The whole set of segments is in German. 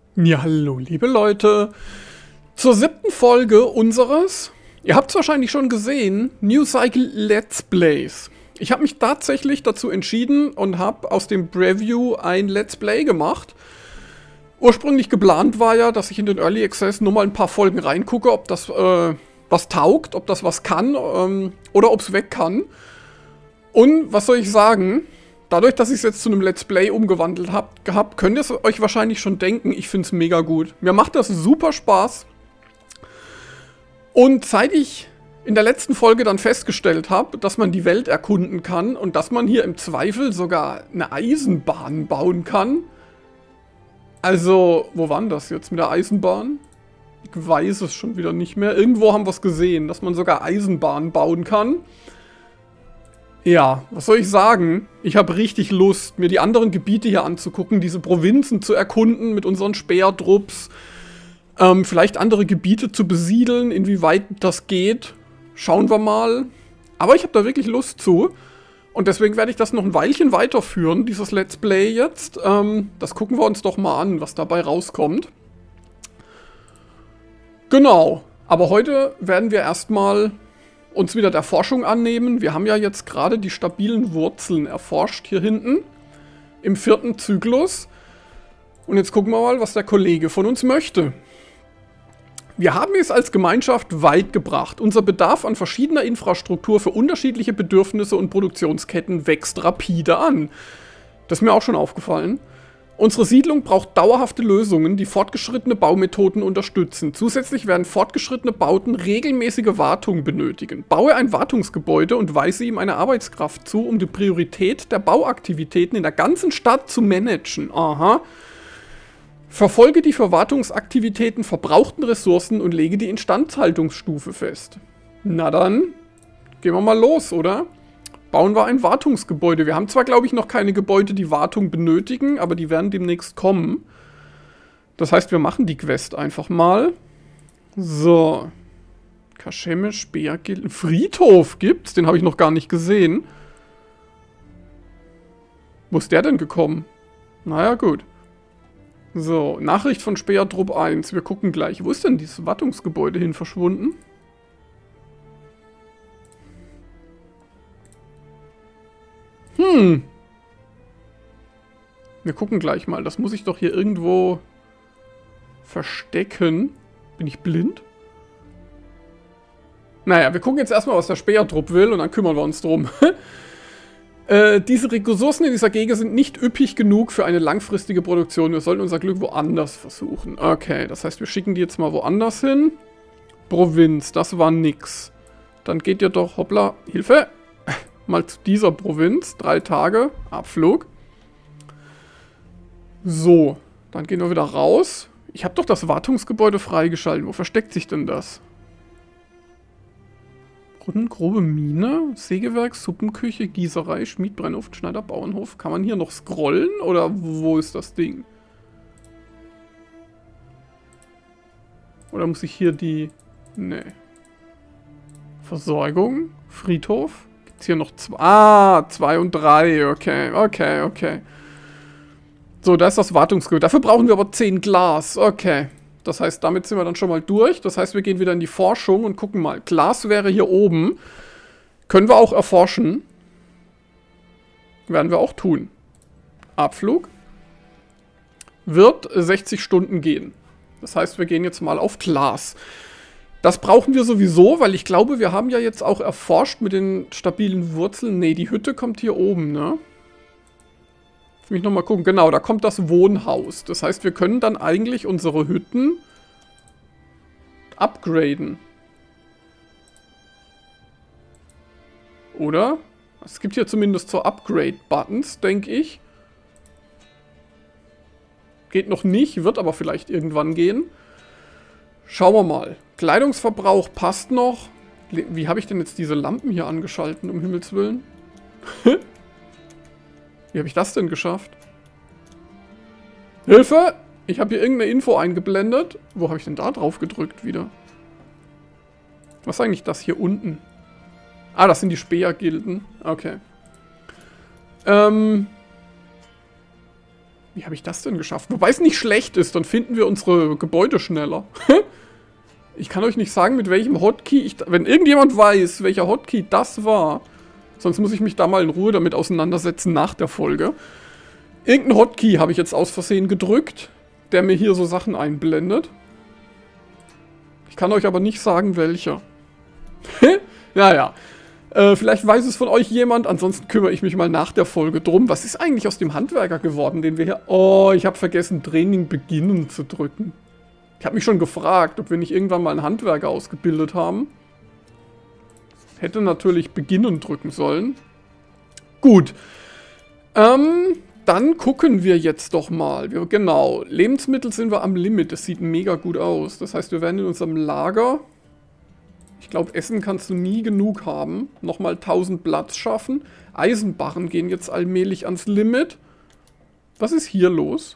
Ja, hallo, liebe Leute. Zur 7. Folge unseres, ihr habt es wahrscheinlich schon gesehen, New Cycle Let's Plays. Ich habe mich tatsächlich dazu entschieden und habe aus dem Preview ein Let's Play gemacht. Ursprünglich geplant war ja, dass ich in den Early Access nur mal ein paar Folgen reingucke, ob das was taugt, ob das was kann oder ob es weg kann. Und was soll ich sagen? Dadurch, dass ich es jetzt zu einem Let's Play umgewandelt habe, könnt ihr es euch wahrscheinlich schon denken, ich finde es mega gut. Mir macht das super Spaß. Und seit ich in der letzten Folge dann festgestellt habe, dass man die Welt erkunden kann und dass man hier im Zweifel sogar eine Eisenbahn bauen kann. Also, wo war denn das jetzt mit der Eisenbahn? Ich weiß es schon wieder nicht mehr. Irgendwo haben wir es gesehen, dass man sogar Eisenbahnen bauen kann. Ja, was soll ich sagen? Ich habe richtig Lust, mir die anderen Gebiete hier anzugucken, diese Provinzen zu erkunden mit unseren Speertrupps, vielleicht andere Gebiete zu besiedeln, inwieweit das geht. Schauen wir mal. Aber ich habe da wirklich Lust zu. Und deswegen werde ich das noch ein Weilchen weiterführen, dieses Let's Play jetzt. Das gucken wir uns doch mal an, was dabei rauskommt. Genau. Aber heute werden wir erstmal uns wieder der Forschung annehmen. Wir haben ja jetzt gerade die stabilen Wurzeln erforscht hier hinten im 4. Zyklus. Und jetzt gucken wir mal, was der Kollege von uns möchte. Wir haben es als Gemeinschaft weit gebracht. Unser Bedarf an verschiedener Infrastruktur für unterschiedliche Bedürfnisse und Produktionsketten wächst rapide an. Das ist mir auch schon aufgefallen. Unsere Siedlung braucht dauerhafte Lösungen, die fortgeschrittene Baumethoden unterstützen. Zusätzlich werden fortgeschrittene Bauten regelmäßige Wartung benötigen. Baue ein Wartungsgebäude und weise ihm eine Arbeitskraft zu, um die Priorität der Bauaktivitäten in der ganzen Stadt zu managen. Aha. Verfolge die für Wartungsaktivitäten verbrauchten Ressourcen und lege die Instandhaltungsstufe fest. Na dann, gehen wir mal los, oder? Bauen wir ein Wartungsgebäude. Wir haben zwar, glaube ich, noch keine Gebäude, die Wartung benötigen, aber die werden demnächst kommen. Das heißt, wir machen die Quest einfach mal. So. Kaschemme, Speergilden. Friedhof gibt's? Den habe ich noch gar nicht gesehen. Wo ist der denn gekommen? Naja, gut. So, Nachricht von Speertrupp 1. Wir gucken gleich. Wo ist denn dieses Wartungsgebäude hin verschwunden? Wir gucken gleich mal. Das muss ich doch hier irgendwo verstecken. Bin ich blind? Naja, wir gucken jetzt erstmal, was der Speertrupp will und dann kümmern wir uns drum. Diese Ressourcen in dieser Gegend sind nicht üppig genug für eine langfristige Produktion. Wir sollten unser Glück woanders versuchen. Okay, das heißt, wir schicken die jetzt mal woanders hin. Provinz, das war nix. Dann geht ihr doch, hoppla, Hilfe, mal zu dieser Provinz. 3 Tage, Abflug. So, dann gehen wir wieder raus. Ich habe doch das Wartungsgebäude freigeschalten. Wo versteckt sich denn das? Grobe Mine, Sägewerk, Suppenküche, Gießerei, Schmied, Brennofen, Schneider, Bauernhof. Kann man hier noch scrollen oder wo ist das Ding? Oder muss ich hier die... Nee. Versorgung, Friedhof. Gibt es hier noch 2? Ah, 2 und 3. Okay, okay, okay. So, da ist das Wartungsgebäude. Dafür brauchen wir aber 10 Glas. Okay. Das heißt, damit sind wir dann schon mal durch. Das heißt, wir gehen wieder in die Forschung und gucken mal. Glas wäre hier oben. Können wir auch erforschen. Werden wir auch tun. Abflug. Wird 60 Stunden gehen. Das heißt, wir gehen jetzt mal auf Glas. Das brauchen wir sowieso, weil ich glaube, wir haben ja jetzt auch erforscht mit den stabilen Wurzeln. Ne, die Hütte kommt hier oben, ne? Lass mich nochmal gucken. Genau, da kommt das Wohnhaus. Das heißt, wir können dann eigentlich unsere Hütten upgraden. Oder? Es gibt hier zumindest so Upgrade-Buttons, denke ich. Geht noch nicht, wird aber vielleicht irgendwann gehen. Schauen wir mal. Kleidungsverbrauch passt noch. Wie habe ich denn jetzt diese Lampen hier angeschalten, um Himmels Willen? Wie habe ich das denn geschafft? Hilfe! Ich habe hier irgendeine Info eingeblendet. Wo habe ich denn da drauf gedrückt wieder? Was ist eigentlich das hier unten? Ah, das sind die Speergilden. Okay. Wie habe ich das denn geschafft? Wobei es nicht schlecht ist, dann finden wir unsere Gebäude schneller. Ich kann euch nicht sagen, mit welchem Hotkey wenn irgendjemand weiß, welcher Hotkey das war, sonst muss ich mich da mal in Ruhe damit auseinandersetzen nach der Folge. Irgendein Hotkey habe ich jetzt aus Versehen gedrückt, der mir hier so Sachen einblendet. Ich kann euch aber nicht sagen, welcher. Naja. Vielleicht weiß es von euch jemand, ansonsten kümmere ich mich mal nach der Folge drum. Was ist eigentlich aus dem Handwerker geworden, den wir hier... Oh, ich habe vergessen, Training beginnen zu drücken. Ich habe mich schon gefragt, ob wir nicht irgendwann mal einen Handwerker ausgebildet haben. Hätte natürlich beginnen drücken sollen. Gut. Dann gucken wir jetzt doch mal. Genau, Lebensmittel sind wir am Limit. Das sieht mega gut aus. Das heißt, wir werden in unserem Lager... Ich glaube, Essen kannst du nie genug haben. Nochmal 1000 Platz schaffen. Eisenbarren gehen jetzt allmählich ans Limit. Was ist hier los?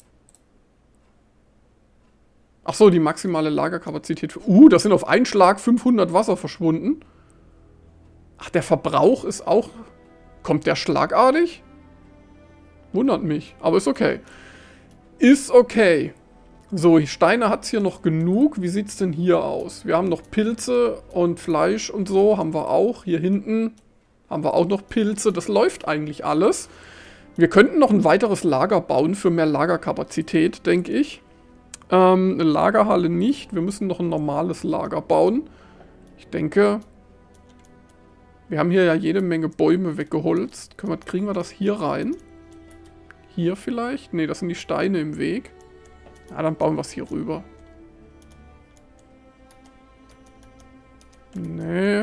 Ach so, die maximale Lagerkapazität. Da sind auf einen Schlag 500 Wasser verschwunden. Ach, der Verbrauch ist auch... Kommt der schlagartig? Wundert mich, aber ist okay. Ist okay. So, Steine hat es hier noch genug. Wie sieht es denn hier aus? Wir haben noch Pilze und Fleisch und so. Haben wir auch. Hier hinten haben wir auch noch Pilze. Das läuft eigentlich alles. Wir könnten noch ein weiteres Lager bauen für mehr Lagerkapazität, denke ich. Eine Lagerhalle nicht. Wir müssen noch ein normales Lager bauen. Ich denke, wir haben hier ja jede Menge Bäume weggeholzt. Kriegen wir das hier rein? Hier vielleicht? Ne, das sind die Steine im Weg. Ja, dann bauen wir es hier rüber. Nee.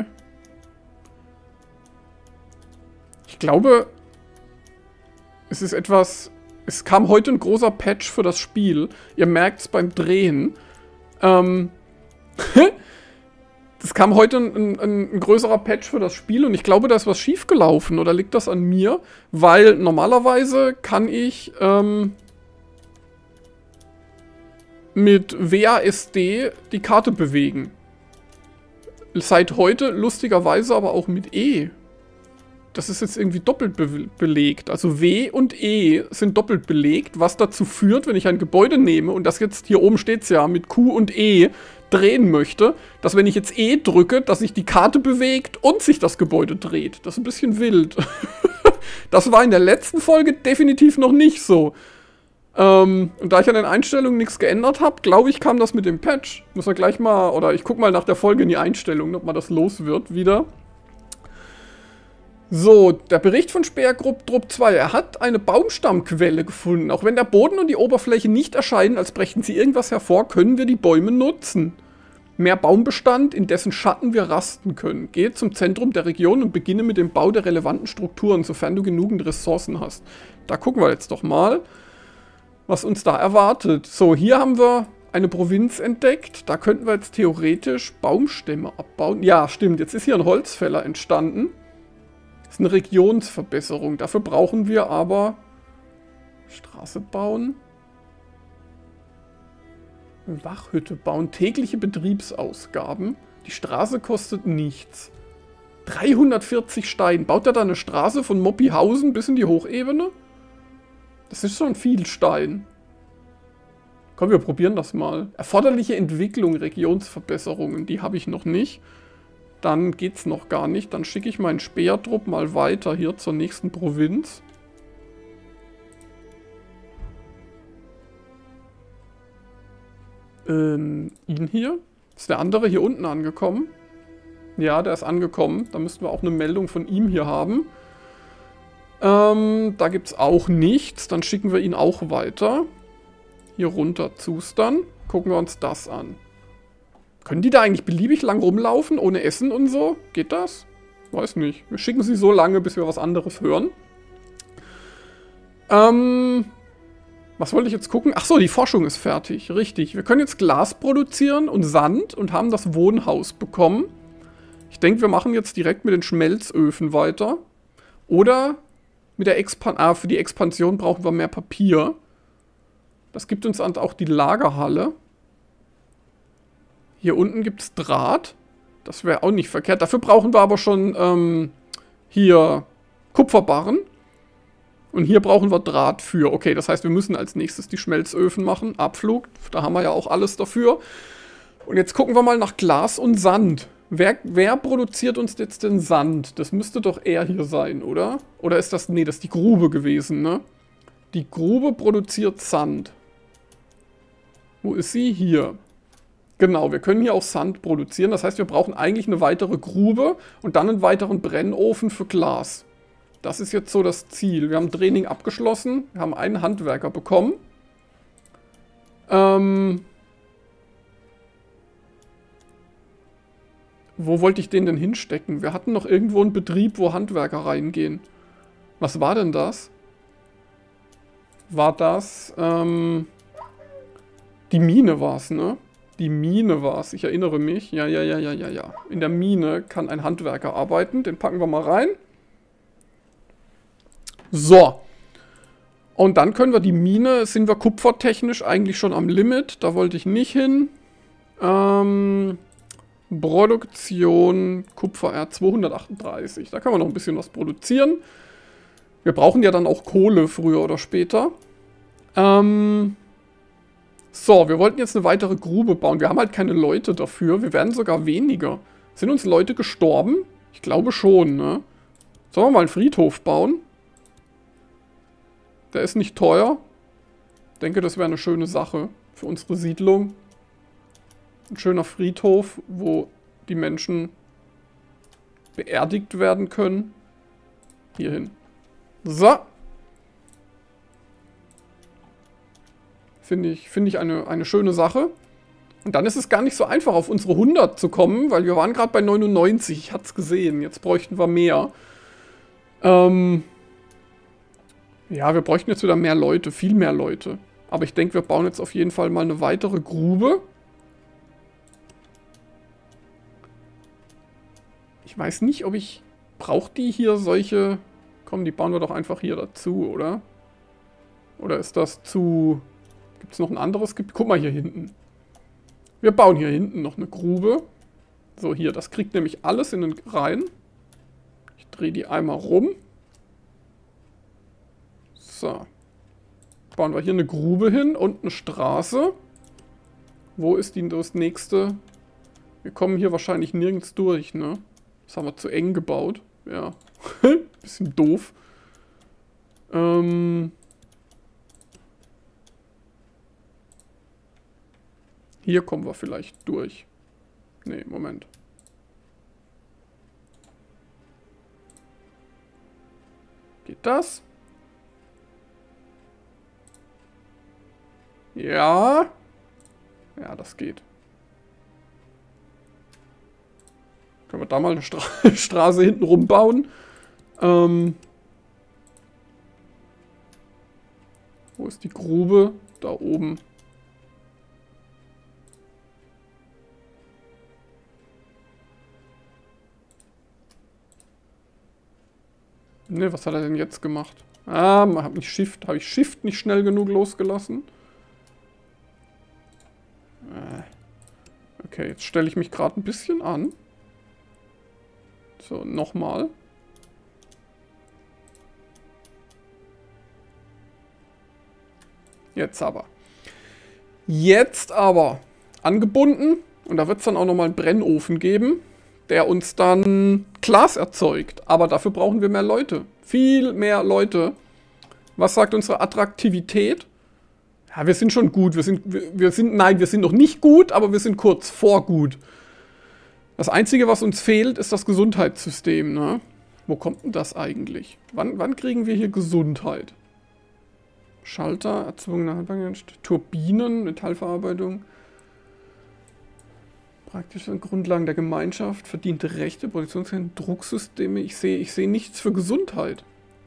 Ich glaube, es ist etwas... Es kam heute ein großer Patch für das Spiel. Ihr merkt es beim Drehen. Es kam heute ein größerer Patch für das Spiel und ich glaube, da ist was schiefgelaufen. Oder liegt das an mir? Weil normalerweise kann ich... mit WASD die Karte bewegen. Seit heute lustigerweise aber auch mit E. Das ist jetzt irgendwie doppelt belegt. Also W und E sind doppelt belegt, was dazu führt, wenn ich ein Gebäude nehme und das jetzt, hier oben steht es ja, mit Q und E drehen möchte, dass wenn ich jetzt E drücke, dass sich die Karte bewegt und sich das Gebäude dreht. Das ist ein bisschen wild. Das war in der letzten Folge definitiv noch nicht so. Und da ich an den Einstellungen nichts geändert habe, glaube ich, kam das mit dem Patch. Muss man gleich mal, oder ich gucke mal nach der Folge in die Einstellungen, ob man das los wird wieder. So, der Bericht von Speergrupp Trupp 2. Er hat eine Baumstammquelle gefunden. Auch wenn der Boden und die Oberfläche nicht erscheinen, als brächten sie irgendwas hervor, können wir die Bäume nutzen. Mehr Baumbestand, in dessen Schatten wir rasten können. Gehe zum Zentrum der Region und beginne mit dem Bau der relevanten Strukturen, sofern du genügend Ressourcen hast. Da gucken wir jetzt doch mal, was uns da erwartet. So, hier haben wir eine Provinz entdeckt. Da könnten wir jetzt theoretisch Baumstämme abbauen. Ja, stimmt. Jetzt ist hier ein Holzfäller entstanden. Das ist eine Regionsverbesserung. Dafür brauchen wir aber Straße bauen. Eine Wachhütte bauen. Tägliche Betriebsausgaben. Die Straße kostet nichts. 340 Stein. Baut er da eine Straße von Moppihausen bis in die Hochebene? Das ist schon viel Stein. Komm, wir probieren das mal. Erforderliche Entwicklung, Regionsverbesserungen, die habe ich noch nicht. Dann geht's noch gar nicht. Dann schicke ich meinen Speertrupp mal weiter hier zur nächsten Provinz. Ihn hier? Ist der andere hier unten angekommen? Ja, der ist angekommen. Da müssten wir auch eine Meldung von ihm hier haben. Da gibt es auch nichts. Dann schicken wir ihn auch weiter. Hier runter zustern. Gucken wir uns das an. Können die da eigentlich beliebig lang rumlaufen, ohne Essen und so? Geht das? Weiß nicht. Wir schicken sie so lange, bis wir was anderes hören. Was wollte ich jetzt gucken? Ach so, die Forschung ist fertig. Richtig. Wir können jetzt Glas produzieren und Sand und haben das Wohnhaus bekommen. Ich denke, wir machen jetzt direkt mit den Schmelzöfen weiter. Oder mit der für die Expansion brauchen wir mehr Papier. Das gibt uns dann auch die Lagerhalle. Hier unten gibt es Draht. Das wäre auch nicht verkehrt. Dafür brauchen wir aber schon hier Kupferbarren. Und hier brauchen wir Draht für. Okay, das heißt, wir müssen als nächstes die Schmelzöfen machen. Abflug, da haben wir ja auch alles dafür. Und jetzt gucken wir mal nach Glas und Sand. Wer produziert uns jetzt den Sand? Das müsste doch er hier sein, oder? Oder ist das... Nee, das ist die Grube gewesen, ne? Die Grube produziert Sand. Wo ist sie? Hier. Genau, wir können hier auch Sand produzieren. Das heißt, wir brauchen eigentlich eine weitere Grube und dann einen weiteren Brennofen für Glas. Das ist jetzt so das Ziel. Wir haben Training abgeschlossen. Wir haben einen Handwerker bekommen. Wo wollte ich den denn hinstecken? Wir hatten noch irgendwo einen Betrieb, wo Handwerker reingehen. Was war denn das? War das, die Mine war es, ne? Die Mine war es, ich erinnere mich. Ja. In der Mine kann ein Handwerker arbeiten. Den packen wir mal rein. So. Und dann können wir die Mine, sind wir kupfertechnisch eigentlich schon am Limit. Da wollte ich nicht hin. Produktion Kupfererz 238. Da kann man noch ein bisschen was produzieren. Wir brauchen ja dann auch Kohle früher oder später. So, wir wollten jetzt eine weitere Grube bauen. Wir haben halt keine Leute dafür. Wir werden sogar weniger. Sind uns Leute gestorben? Ich glaube schon, ne? Sollen wir mal einen Friedhof bauen? Der ist nicht teuer. Ich denke, das wäre eine schöne Sache für unsere Siedlung. Ein schöner Friedhof, wo die Menschen beerdigt werden können. Hierhin. So. Finde ich eine schöne Sache. Und dann ist es gar nicht so einfach, auf unsere 100 zu kommen, weil wir waren gerade bei 99. Ich hatte es gesehen. Jetzt bräuchten wir mehr. Ja, wir bräuchten jetzt wieder mehr Leute. Viel mehr Leute. Aber ich denke, wir bauen jetzt auf jeden Fall mal eine weitere Grube. Ich weiß nicht, ob ich... Braucht die hier solche... Komm, die bauen wir doch einfach hier dazu, oder? Oder ist das zu... Gibt es noch ein anderes Gebiet? Guck mal hier hinten. Wir bauen hier hinten noch eine Grube. So, hier, das kriegt nämlich alles in den rein. Ich drehe die einmal rum. So. Bauen wir hier eine Grube hin und eine Straße. Wo ist das nächste? Wir kommen hier wahrscheinlich nirgends durch, ne? Das haben wir zu eng gebaut. Ja. Bisschen doof. Hier kommen wir vielleicht durch. Nee, Moment. Geht das? Ja. Ja, das geht. Können wir da mal eine Straße hinten rumbauen? Wo ist die Grube? Da oben. Ne, was hat er denn jetzt gemacht? Ah, habe ich Shift nicht schnell genug losgelassen? Okay, jetzt stelle ich mich gerade ein bisschen an. So, nochmal. Jetzt aber. Jetzt aber. Angebunden. Und da wird es dann auch nochmal einen Brennofen geben, der uns dann Glas erzeugt. Aber dafür brauchen wir mehr Leute. Viel mehr Leute. Was sagt unsere Attraktivität? Ja, wir sind schon gut. Nein, wir sind noch nicht gut, aber wir sind kurz vor gut. Das Einzige, was uns fehlt, ist das Gesundheitssystem, ne? Wo kommt denn das eigentlich? Wann kriegen wir hier Gesundheit? Schalter, erzwungene Handlungen, Turbinen, Metallverarbeitung. Praktische Grundlagen der Gemeinschaft, verdiente Rechte, Produktionsketten, Drucksysteme. Ich sehe nichts für Gesundheit.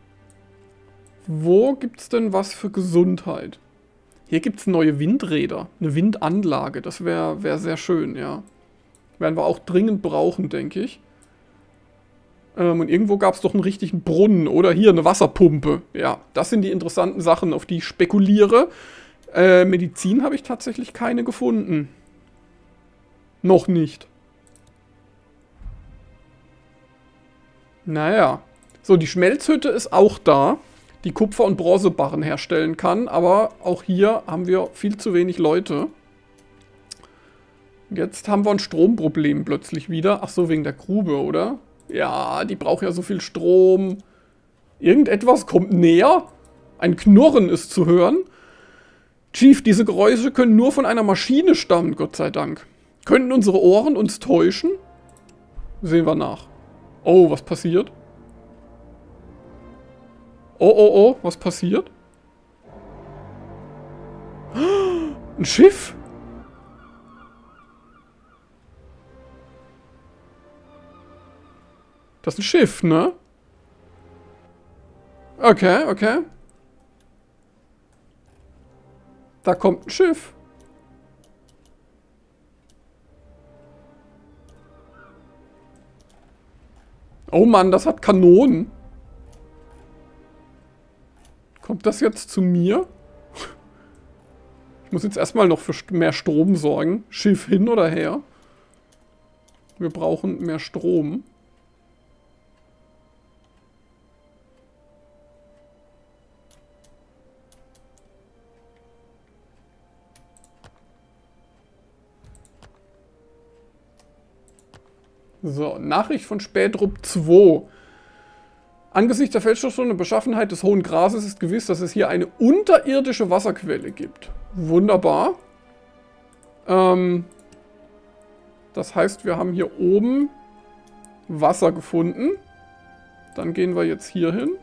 Wo gibt es denn was für Gesundheit? Hier gibt es neue Windräder, eine Windanlage. Das wär sehr schön, ja. Werden wir auch dringend brauchen, denke ich. Und irgendwo gab es doch einen richtigen Brunnen oder hier eine Wasserpumpe. Ja, das sind die interessanten Sachen, auf die ich spekuliere. Medizin habe ich tatsächlich keine gefunden. Noch nicht. Naja. So, die Schmelzhütte ist auch da. die Kupfer- und Bronzebarren herstellen kann. Aber auch hier haben wir viel zu wenig Leute. Jetzt haben wir ein Stromproblem plötzlich wieder. Ach so, wegen der Grube, oder? Ja, die braucht ja so viel Strom. Irgendetwas kommt näher. Ein Knurren ist zu hören. Chief, diese Geräusche können nur von einer Maschine stammen, Gott sei Dank. Könnten unsere Ohren uns täuschen? Sehen wir nach. Oh, was passiert? Oh, oh, oh, was passiert? Ein Schiff? Das ist ein Schiff, ne? Okay, okay. Da kommt ein Schiff. Oh Mann, das hat Kanonen. Kommt das jetzt zu mir? Ich muss jetzt erstmal noch für mehr Strom sorgen. Schiff hin oder her? Wir brauchen mehr Strom. So, Nachricht von Spätrup 2. Angesichts der Feldstation und Beschaffenheit des hohen Grases ist gewiss, dass es hier eine unterirdische Wasserquelle gibt. Wunderbar. Das heißt, wir haben hier oben Wasser gefunden. Dann gehen wir jetzt hier hin.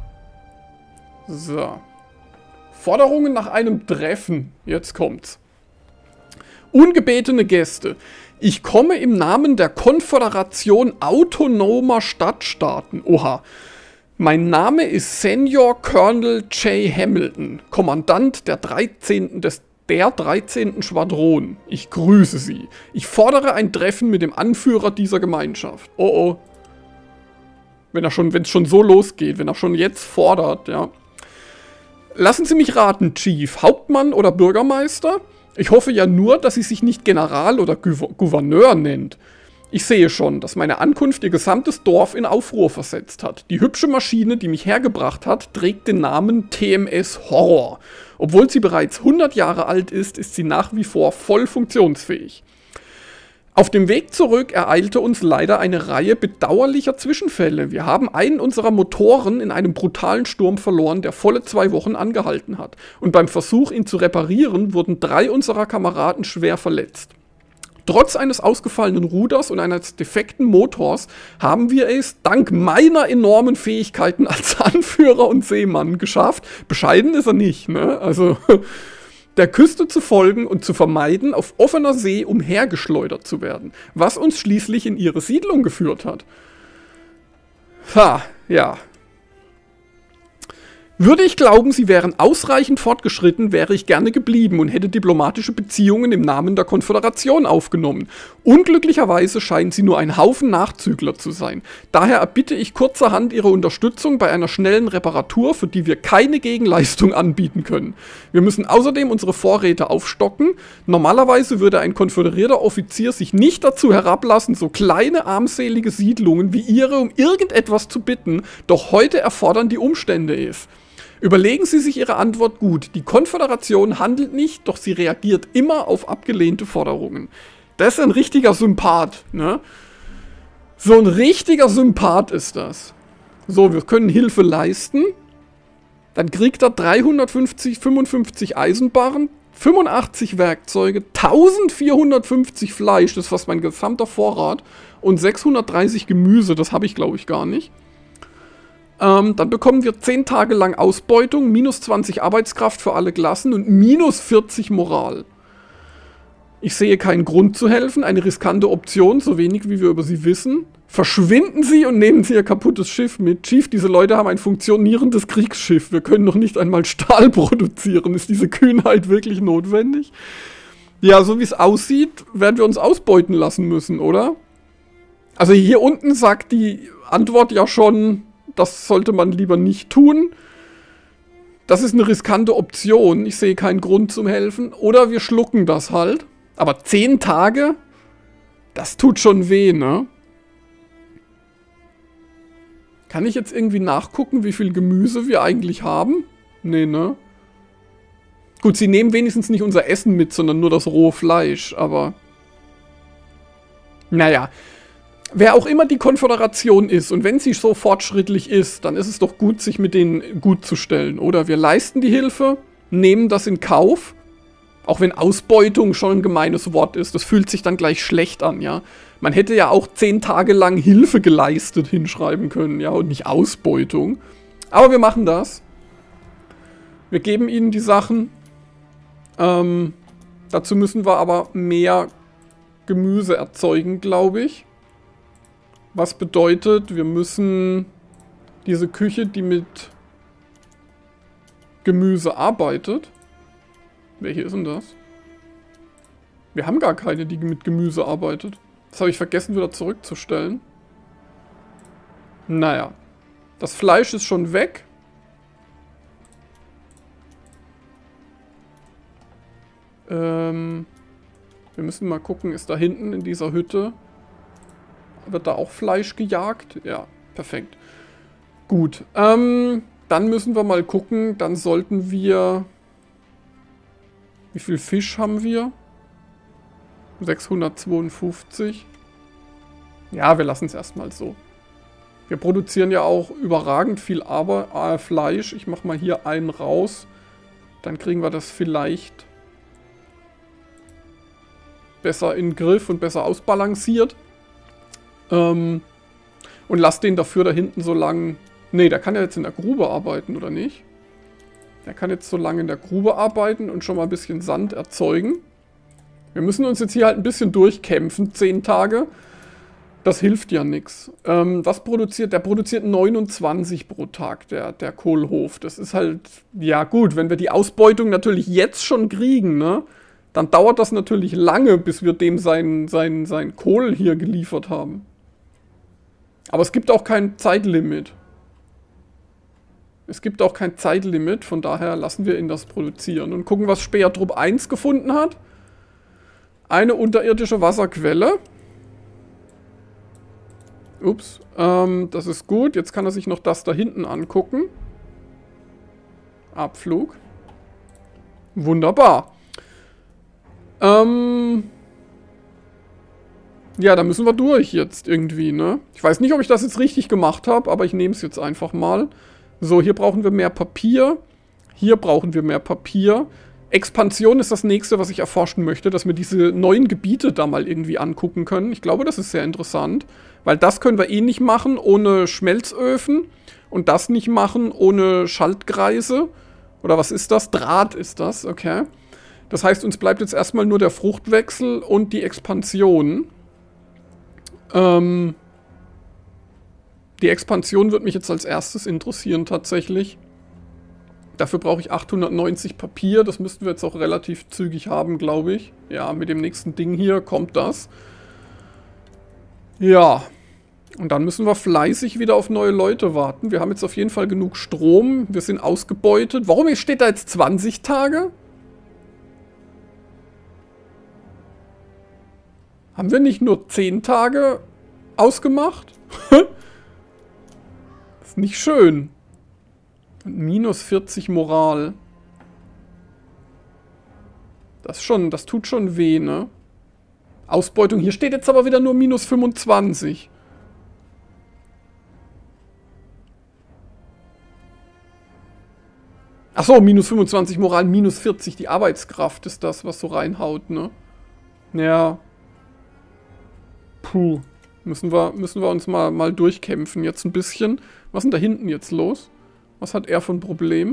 So. Forderungen nach einem Treffen. Jetzt kommt's. Ungebetene Gäste. Ich komme im Namen der Konföderation Autonomer Stadtstaaten. Oha. Mein Name ist Senior Colonel J. Hamilton, Kommandant der 13. Schwadron. Ich grüße Sie. Ich fordere ein Treffen mit dem Anführer dieser Gemeinschaft. Oh oh. Wenn es schon so losgeht, wenn er schon jetzt fordert, ja. Lassen Sie mich raten, Chief. Hauptmann oder Bürgermeister? Ich hoffe ja nur, dass sie sich nicht General oder Gouverneur nennt. Ich sehe schon, dass meine Ankunft ihr gesamtes Dorf in Aufruhr versetzt hat. Die hübsche Maschine, die mich hergebracht hat, trägt den Namen TMS Horror. Obwohl sie bereits 100 Jahre alt ist, ist sie nach wie vor voll funktionsfähig. Auf dem Weg zurück ereilte uns leider eine Reihe bedauerlicher Zwischenfälle. Wir haben einen unserer Motoren in einem brutalen Sturm verloren, der volle 2 Wochen angehalten hat. Und beim Versuch, ihn zu reparieren, wurden 3 unserer Kameraden schwer verletzt. Trotz eines ausgefallenen Ruders und eines defekten Motors haben wir es, dank meiner enormen Fähigkeiten als Anführer und Seemann, geschafft. Bescheiden ist er nicht, ne? Also der Küste zu folgen und zu vermeiden, auf offener See umhergeschleudert zu werden, was uns schließlich in ihre Siedlung geführt hat. Ha, ja. Würde ich glauben, sie wären ausreichend fortgeschritten, wäre ich gerne geblieben und hätte diplomatische Beziehungen im Namen der Konföderation aufgenommen. Unglücklicherweise scheinen sie nur ein Haufen Nachzügler zu sein. Daher erbitte ich kurzerhand ihre Unterstützung bei einer schnellen Reparatur, für die wir keine Gegenleistung anbieten können. Wir müssen außerdem unsere Vorräte aufstocken. Normalerweise würde ein konföderierter Offizier sich nicht dazu herablassen, so kleine armselige Siedlungen wie ihre um irgendetwas zu bitten, doch heute erfordern die Umstände es. Überlegen Sie sich Ihre Antwort gut. Die Konföderation handelt nicht, doch sie reagiert immer auf abgelehnte Forderungen. Das ist ein richtiger Sympath, ne? So ein richtiger Sympath ist das. So, wir können Hilfe leisten. Dann kriegt er 355 Eisenbarren, 85 Werkzeuge, 1450 Fleisch, das ist fast mein gesamter Vorrat, und 630 Gemüse, das habe ich glaube ich gar nicht. Dann bekommen wir 10 Tage lang Ausbeutung, minus 20 Arbeitskraft für alle Klassen und minus 40 Moral. Ich sehe keinen Grund zu helfen, eine riskante Option, so wenig wie wir über sie wissen. Verschwinden Sie und nehmen Sie Ihr kaputtes Schiff mit. Chief, diese Leute haben ein funktionierendes Kriegsschiff. Wir können noch nicht einmal Stahl produzieren. Ist diese Kühnheit wirklich notwendig? Ja, so wie es aussieht, werden wir uns ausbeuten lassen müssen, oder? Also hier unten sagt die Antwort ja schon, das sollte man lieber nicht tun. Das ist eine riskante Option. Ich sehe keinen Grund zum Helfen. Oder wir schlucken das halt. Aber 10 Tage? Das tut schon weh, ne? Kann ich jetzt irgendwie nachgucken, wie viel Gemüse wir eigentlich haben? Nee, ne? Gut, sie nehmen wenigstens nicht unser Essen mit, sondern nur das rohe Fleisch, aber... Naja. Wer auch immer die Konföderation ist und wenn sie so fortschrittlich ist, dann ist es doch gut, sich mit denen gut zu stellen. Oder wir leisten die Hilfe, nehmen das in Kauf, auch wenn Ausbeutung schon ein gemeines Wort ist. Das fühlt sich dann gleich schlecht an, ja. Man hätte ja auch 10 Tage lang Hilfe geleistet hinschreiben können, ja, und nicht Ausbeutung. Aber wir machen das. Wir geben ihnen die Sachen. Dazu müssen wir aber mehr Gemüse erzeugen, glaube ich. Was bedeutet, wir müssen diese Küche, die mit Gemüse arbeitet. Welche ist denn das? Wir haben gar keine, die mit Gemüse arbeitet. Das habe ich vergessen wieder zurückzustellen. Naja. Das Fleisch ist schon weg. Wir müssen mal gucken, ist da hinten in dieser Hütte... Wird da auch Fleisch gejagt? Ja, perfekt. Gut, dann müssen wir mal gucken. Dann sollten wir... Wie viel Fisch haben wir? 652. Ja, wir lassen es erstmal so. Wir produzieren ja auch überragend viel Fleisch. Ich mache mal hier einen raus. Dann kriegen wir das vielleicht besser in den Griff und besser ausbalanciert. Und lass den dafür da hinten so lang... Ne, der kann ja jetzt in der Grube arbeiten, oder nicht? Der kann jetzt so lange in der Grube arbeiten und schon mal ein bisschen Sand erzeugen. Wir müssen uns jetzt hier halt ein bisschen durchkämpfen, 10 Tage. Das hilft ja nichts. Was produziert? Der produziert 29 pro Tag, der Kohlhof. Das ist halt... Ja gut, wenn wir die Ausbeutung natürlich jetzt schon kriegen, ne? Dann dauert das natürlich lange, bis wir dem sein Kohl hier geliefert haben. Aber es gibt auch kein Zeitlimit. Es gibt auch kein Zeitlimit, von daher lassen wir ihn das produzieren. Und gucken, was Speertrupp 1 gefunden hat. Eine unterirdische Wasserquelle. Ups, das ist gut. Jetzt kann er sich noch das da hinten angucken. Abflug. Wunderbar. Ja, da müssen wir durch jetzt irgendwie, ne? Ich weiß nicht, ob ich das jetzt richtig gemacht habe, aber ich nehme es jetzt einfach mal. So, hier brauchen wir mehr Papier. Hier brauchen wir mehr Papier. Expansion ist das nächste, was ich erforschen möchte, dass wir diese neuen Gebiete da mal irgendwie angucken können. Ich glaube, das ist sehr interessant, weil das können wir eh nicht machen ohne Schmelzöfen und das nicht machen ohne Schaltkreise. Oder was ist das? Draht ist das, okay. Das heißt, uns bleibt jetzt erstmal nur der Fruchtwechsel und die Expansion. Die Expansion wird mich jetzt als erstes interessieren tatsächlich. Dafür brauche ich 890 Papier. Das müssten wir jetzt auch relativ zügig haben, glaube ich. Ja, mit dem nächsten Ding hier kommt das. Ja. Und dann müssen wir fleißig wieder auf neue Leute warten. Wir haben jetzt auf jeden Fall genug Strom. Wir sind ausgebeutet. Warum steht da jetzt 20 Tage? Haben wir nicht nur 10 Tage ausgemacht? Das ist nicht schön. Und minus 40 Moral. Das tut schon weh, ne? Ausbeutung. Hier steht jetzt aber wieder nur minus 25. Achso, minus 25 Moral, minus 40. Die Arbeitskraft ist das, was so reinhaut, ne? Ja. Puh. Müssen wir uns mal durchkämpfen jetzt ein bisschen. Was ist denn da hinten jetzt los? Was hat er für ein Problem?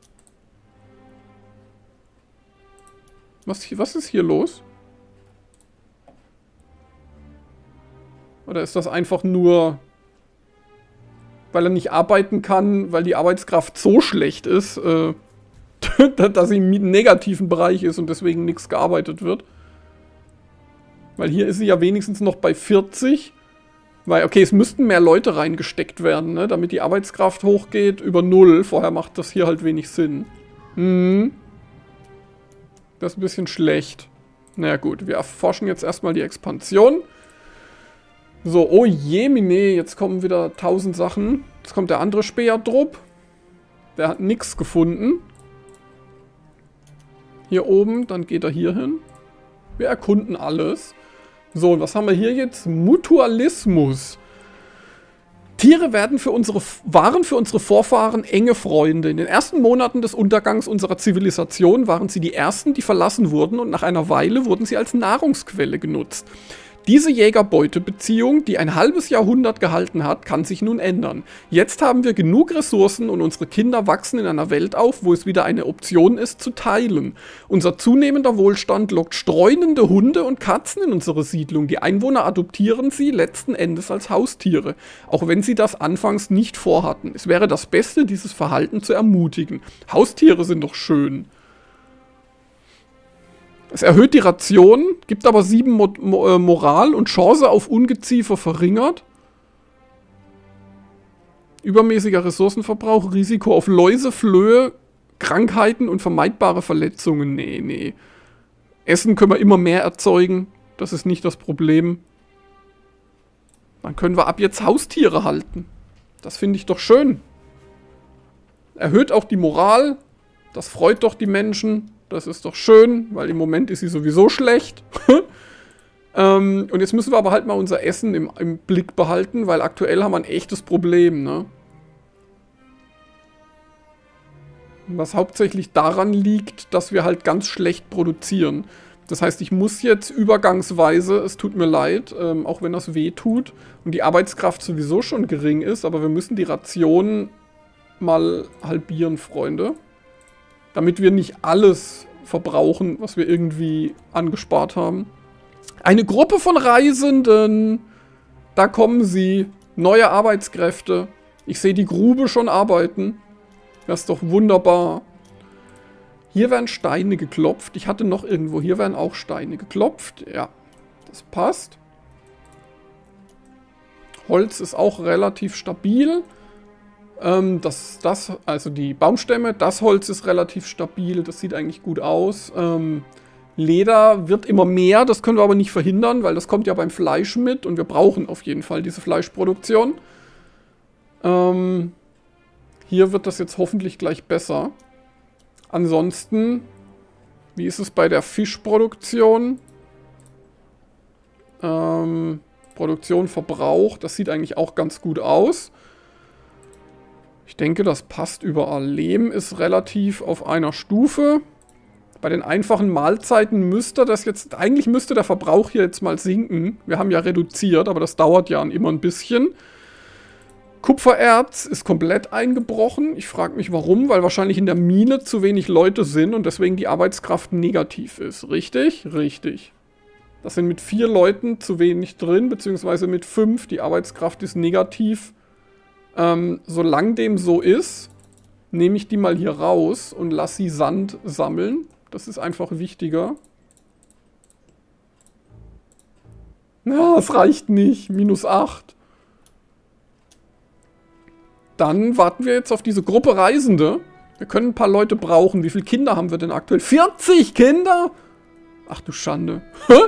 Was ist hier los? Oder ist das einfach nur, weil er nicht arbeiten kann, weil die Arbeitskraft so schlecht ist, dass sie im negativen Bereich ist und deswegen nichts gearbeitet wird? Weil hier ist sie ja wenigstens noch bei 40. Weil, okay, es müssten mehr Leute reingesteckt werden, ne? Damit die Arbeitskraft hochgeht über 0. Vorher macht das hier halt wenig Sinn. Das ist ein bisschen schlecht. Na gut, wir erforschen jetzt erstmal die Expansion. So, oh je, mine, jetzt kommen wieder 1000 Sachen. Jetzt kommt der andere Speertrupp. Der hat nichts gefunden. Hier oben, dann geht er hier hin. Wir erkunden alles. So, und was haben wir hier jetzt? Mutualismus. Tiere waren für unsere Vorfahren enge Freunde. In den ersten Monaten des Untergangs unserer Zivilisation waren sie die ersten, die verlassen wurden, und nach einer Weile wurden sie als Nahrungsquelle genutzt. Diese Jäger-Beute-Beziehung, die ein halbes Jahrhundert gehalten hat, kann sich nun ändern. Jetzt haben wir genug Ressourcen und unsere Kinder wachsen in einer Welt auf, wo es wieder eine Option ist, zu teilen. Unser zunehmender Wohlstand lockt streunende Hunde und Katzen in unsere Siedlung. Die Einwohner adoptieren sie letzten Endes als Haustiere, auch wenn sie das anfangs nicht vorhatten. Es wäre das Beste, dieses Verhalten zu ermutigen. Haustiere sind doch schön. Es erhöht die Ration, gibt aber 7 Moral und Chance auf Ungeziefer verringert. Übermäßiger Ressourcenverbrauch, Risiko auf Läuse, Flöhe, Krankheiten und vermeidbare Verletzungen. Nee, nee. Essen können wir immer mehr erzeugen. Das ist nicht das Problem. Dann können wir ab jetzt Haustiere halten. Das finde ich doch schön. Erhöht auch die Moral. Das freut doch die Menschen. Das ist doch schön, weil im Moment ist sie sowieso schlecht. Und jetzt müssen wir aber halt mal unser Essen im Blick behalten, weil aktuell haben wir ein echtes Problem, ne? Was hauptsächlich daran liegt, dass wir halt ganz schlecht produzieren. Das heißt, ich muss jetzt übergangsweise, es tut mir leid, auch wenn das weh tut und die Arbeitskraft sowieso schon gering ist, aber wir müssen die Ration mal halbieren, Freunde. Damit wir nicht alles verbrauchen, was wir irgendwie angespart haben. Eine Gruppe von Reisenden. Da kommen sie. Neue Arbeitskräfte. Ich sehe die Grube schon arbeiten. Das ist doch wunderbar. Hier werden Steine geklopft. Ich hatte noch irgendwo. Hier werden auch Steine geklopft. Ja, das passt. Holz ist auch relativ stabil. Also die Baumstämme, das Holz ist relativ stabil, das sieht eigentlich gut aus. Leder wird immer mehr, das können wir aber nicht verhindern, weil das kommt ja beim Fleisch mit und wir brauchen auf jeden Fall diese Fleischproduktion. Hier wird das jetzt hoffentlich gleich besser. Ansonsten, wie ist es bei der Fischproduktion? Produktion, Verbrauch, das sieht eigentlich auch ganz gut aus. Ich denke, das passt überall. Lehm ist relativ auf einer Stufe. Bei den einfachen Mahlzeiten müsste das jetzt... Eigentlich müsste der Verbrauch hier jetzt mal sinken. Wir haben ja reduziert, aber das dauert ja immer ein bisschen. Kupfererz ist komplett eingebrochen. Ich frage mich warum, weil wahrscheinlich in der Mine zu wenig Leute sind und deswegen die Arbeitskraft negativ ist. Richtig? Richtig. Das sind mit 4 Leuten zu wenig drin, beziehungsweise mit 5. Die Arbeitskraft ist negativ. Solange dem so ist, nehme ich die mal hier raus und lasse sie Sand sammeln. Das ist einfach wichtiger. Na, es reicht nicht. -8. Dann warten wir jetzt auf diese Gruppe Reisende. Wir können ein paar Leute brauchen. Wie viele Kinder haben wir denn aktuell? 40 Kinder? Ach du Schande.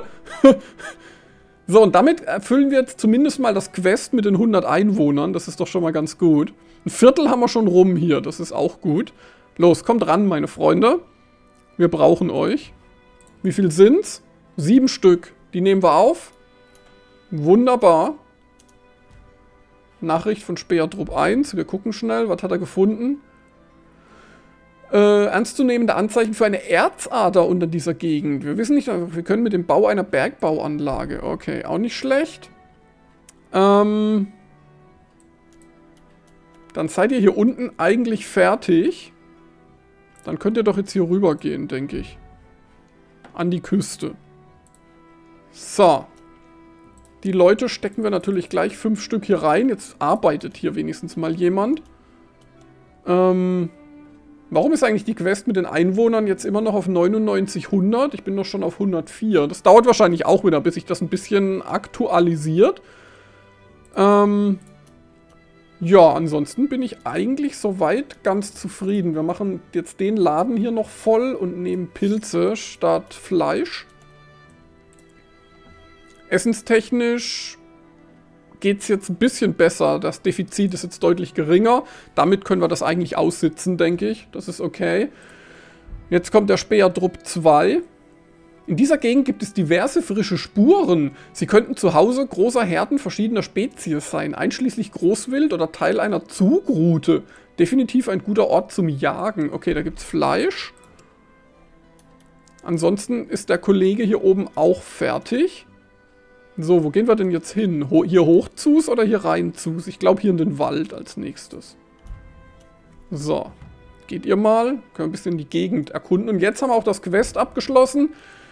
So, und damit erfüllen wir jetzt zumindest mal das Quest mit den 100 Einwohnern. Das ist doch schon mal ganz gut. Ein Viertel haben wir schon rum hier. Das ist auch gut. Los, kommt ran, meine Freunde. Wir brauchen euch. Wie viel sind's? 7 Stück. Die nehmen wir auf. Wunderbar. Nachricht von Speertrupp 1. Wir gucken schnell. Was hat er gefunden? Ernstzunehmende Anzeichen für eine Erzader unter dieser Gegend. Wir wissen nicht, wir können mit dem Bau einer Bergbauanlage. Okay, auch nicht schlecht. Dann seid ihr hier unten eigentlich fertig. Dann könnt ihr doch jetzt hier rüber gehen, denke ich. An die Küste. So. Die Leute stecken wir natürlich gleich 5 Stück hier rein. Jetzt arbeitet hier wenigstens mal jemand. Warum ist eigentlich die Quest mit den Einwohnern jetzt immer noch auf 9900? Ich bin doch schon auf 104. Das dauert wahrscheinlich auch wieder, bis sich das ein bisschen aktualisiert. Ja, ansonsten bin ich eigentlich soweit ganz zufrieden. Wir machen jetzt den Laden hier noch voll und nehmen Pilze statt Fleisch. Essenstechnisch geht es jetzt ein bisschen besser. Das Defizit ist jetzt deutlich geringer. Damit können wir das eigentlich aussitzen, denke ich. Das ist okay. Jetzt kommt der Speerdrupp 2. In dieser Gegend gibt es diverse frische Spuren. Sie könnten zu Hause großer Herden verschiedener Spezies sein, einschließlich Großwild oder Teil einer Zugroute. Definitiv ein guter Ort zum Jagen. Okay, da gibt es Fleisch. Ansonsten ist der Kollege hier oben auch fertig. So, wo gehen wir denn jetzt hin? Hier hoch zus oder hier rein zus? Ich glaube hier in den Wald als nächstes. So, geht ihr mal. Können wir ein bisschen die Gegend erkunden. Und jetzt haben wir auch das Quest abgeschlossen.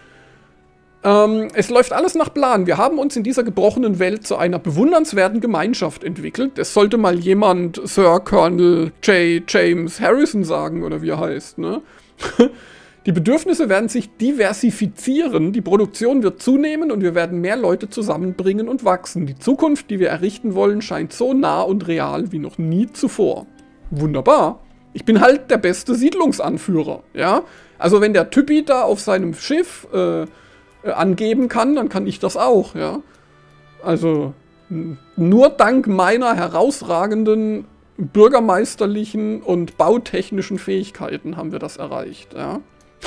Es läuft alles nach Plan. Wir haben uns in dieser gebrochenen Welt zu einer bewundernswerten Gemeinschaft entwickelt. Es sollte mal jemand Sir Colonel J. James Harrison sagen, oder wie er heißt, ne? Die Bedürfnisse werden sich diversifizieren, die Produktion wird zunehmen und wir werden mehr Leute zusammenbringen und wachsen. Die Zukunft, die wir errichten wollen, scheint so nah und real wie noch nie zuvor. Wunderbar. Ich bin halt der beste Siedlungsanführer, ja? Also wenn der Typi da auf seinem Schiff angeben kann, dann kann ich das auch, ja? Also nur dank meiner herausragenden bürgermeisterlichen und bautechnischen Fähigkeiten haben wir das erreicht, ja?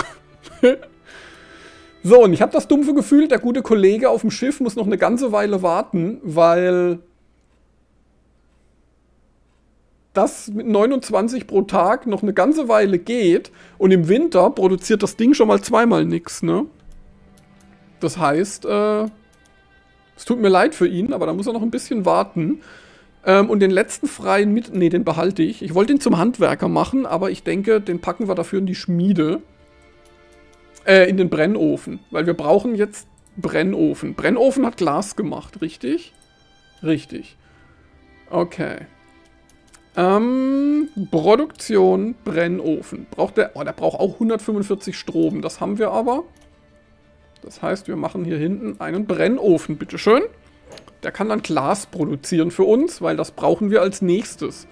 So, und ich habe das dumpfe Gefühl, der gute Kollege auf dem Schiff muss noch eine ganze Weile warten, weil das mit 29 pro Tag noch eine ganze Weile geht und im Winter produziert das Ding schon mal zweimal nichts, ne? Das heißt, es tut mir leid für ihn, aber da muss er noch ein bisschen warten. Und den letzten freien den behalte ich. Ich wollte ihn zum Handwerker machen, aber ich denke, den packen wir dafür in die Schmiede. In den Brennofen, weil wir brauchen jetzt Brennofen. Brennofen hat Glas gemacht, richtig? Richtig. Okay. Produktion, Brennofen. Braucht der... Oh, der braucht auch 145 Strom. Das haben wir aber. Das heißt, wir machen hier hinten einen Brennofen, bitteschön. Der kann dann Glas produzieren für uns, weil das brauchen wir als nächstes.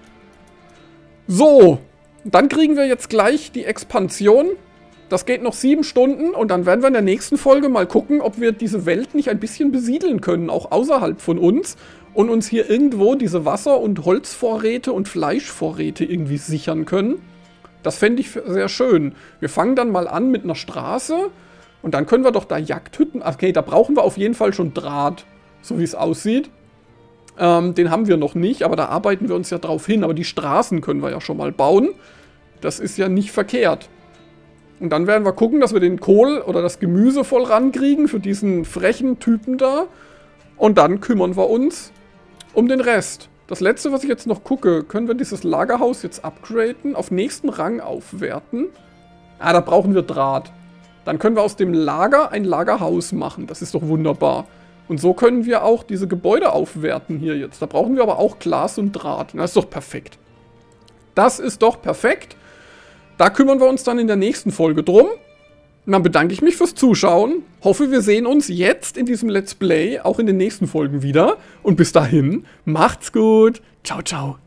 So, dann kriegen wir jetzt gleich die Expansion. Das geht noch 7 Stunden und dann werden wir in der nächsten Folge mal gucken, ob wir diese Welt nicht ein bisschen besiedeln können, auch außerhalb von uns. Und uns hier irgendwo diese Wasser- und Holzvorräte und Fleischvorräte irgendwie sichern können. Das fände ich sehr schön. Wir fangen dann mal an mit einer Straße und dann können wir doch da Jagdhütten... Okay, da brauchen wir auf jeden Fall schon Draht, so wie es aussieht. Den haben wir noch nicht, aber da arbeiten wir uns ja drauf hin. Aber die Straßen können wir ja schon mal bauen. Das ist ja nicht verkehrt. Und dann werden wir gucken, dass wir den Kohl oder das Gemüse voll rankriegen für diesen frechen Typen da. Und dann kümmern wir uns um den Rest. Das letzte, was ich jetzt noch gucke, können wir dieses Lagerhaus jetzt upgraden, auf nächsten Rang aufwerten. Ah, da brauchen wir Draht. Dann können wir aus dem Lager ein Lagerhaus machen. Das ist doch wunderbar. Und so können wir auch diese Gebäude aufwerten hier jetzt. Da brauchen wir aber auch Glas und Draht. Das ist doch perfekt. Das ist doch perfekt. Da kümmern wir uns dann in der nächsten Folge drum. Und dann bedanke ich mich fürs Zuschauen. Hoffe, wir sehen uns jetzt in diesem Let's Play auch in den nächsten Folgen wieder. Und bis dahin, macht's gut. Ciao, ciao.